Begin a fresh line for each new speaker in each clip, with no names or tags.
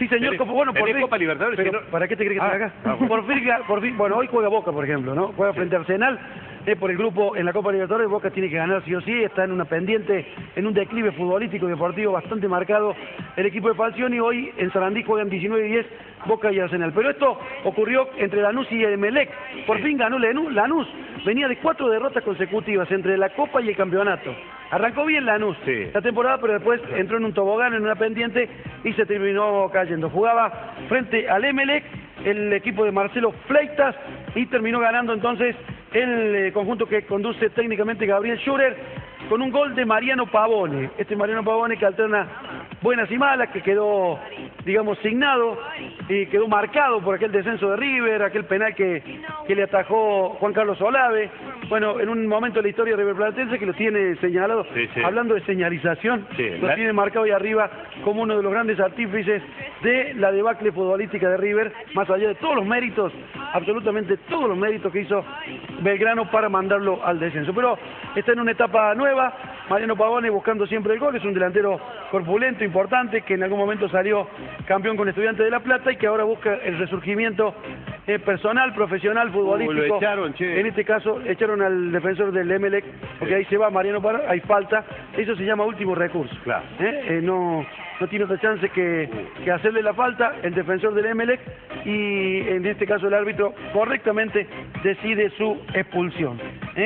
Sí, señor, bueno, por fin.
Copa Libertadores.
Pero,
Si no...
¿para qué te crees que estoy acá?
Bueno.
Por fin, bueno, hoy juega Boca, por ejemplo, ¿no? Juega frente a Arsenal, por el grupo en la Copa Libertadores. Boca tiene que ganar sí o sí, está en una pendiente, en un declive futbolístico y deportivo bastante marcado el equipo de Falcioni. Hoy en Sarandí juegan 19-10 Boca y Arsenal. Pero esto ocurrió entre Lanús y Emelec. Por fin ganó Lanús. Venía de 4 derrotas consecutivas entre la Copa y el campeonato. Arrancó bien Lanús la temporada, pero después entró en un tobogán, en una pendiente, y se terminó cayendo. Jugaba frente al Emelec, el equipo de Marcelo Fleitas, y terminó ganando entonces el conjunto que conduce técnicamente Gabriel Schurer, con un gol de Mariano Pavone. Este Mariano Pavone que alterna buenas y malas, que quedó, digamos, signado y quedó marcado por aquel descenso de River, aquel penal que le atajó Juan Carlos Olave. Bueno, en un momento de la historia de River Platense que lo tiene señalado, hablando de señalización, lo tiene marcado ahí arriba como uno de los grandes artífices de la debacle futbolística de River, más allá de todos los méritos, absolutamente todos los méritos que hizo Belgrano para mandarlo al descenso. Pero está en una etapa nueva. Mariano Pavone buscando siempre el gol, es un delantero corpulento, importante, que en algún momento salió campeón con Estudiantes de La Plata y que ahora busca el resurgimiento personal, profesional, futbolístico.
Lo echaron, che.
En este caso echaron al defensor del Emelec, porque ahí se va Mariano Pavone, hay falta, eso se llama último recurso.
Claro.
No tiene otra chance que hacerle la falta el defensor del Emelec, y en este caso el árbitro correctamente decide su expulsión.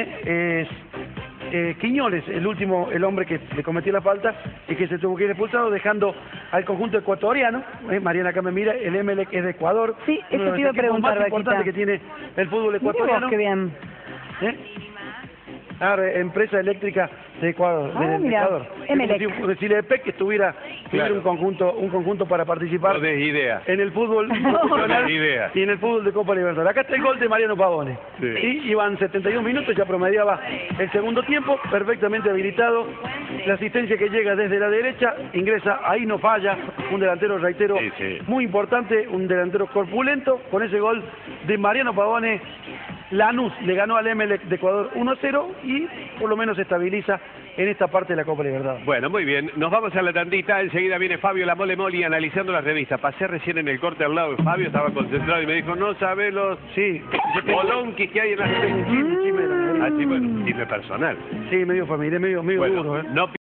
Quiñones, el hombre que le cometió la falta y que se tuvo que ir expulsado, dejando al conjunto ecuatoriano. Mariana acá me mira, el Emelec es de Ecuador.
Sí, eso te iba a preguntar,
más importante que tiene el fútbol ecuatoriano.
Qué bien.
Empresa eléctrica de Ecuador, Ecuador.
Emelec.
Si Lepec tuviera un conjunto para participar en el fútbol profesional y en el fútbol de Copa Libertadores. Acá está el gol de Mariano Pavone. Y iban 71 minutos, ya promediaba el segundo tiempo, perfectamente habilitado. La asistencia que llega desde la derecha, ingresa, ahí no falla, un delantero, reitero, muy importante, un delantero corpulento. Con ese gol de Mariano Pavone, Lanús le ganó al Emelec de Ecuador 1-0 y por lo menos se estabiliza en esta parte de la Copa Libertadores.
Bueno, muy bien. Nos vamos a la tandita. Enseguida viene Fabio La Mole Moli analizando las revistas. Pasé recién en el corte al lado de Fabio, estaba concentrado y me dijo, no sabés los bolonquis que hay en las revistas.
Bueno,
Así, bueno, chisme personal.
Sí, medio familiar, medio
bueno,
duro.
No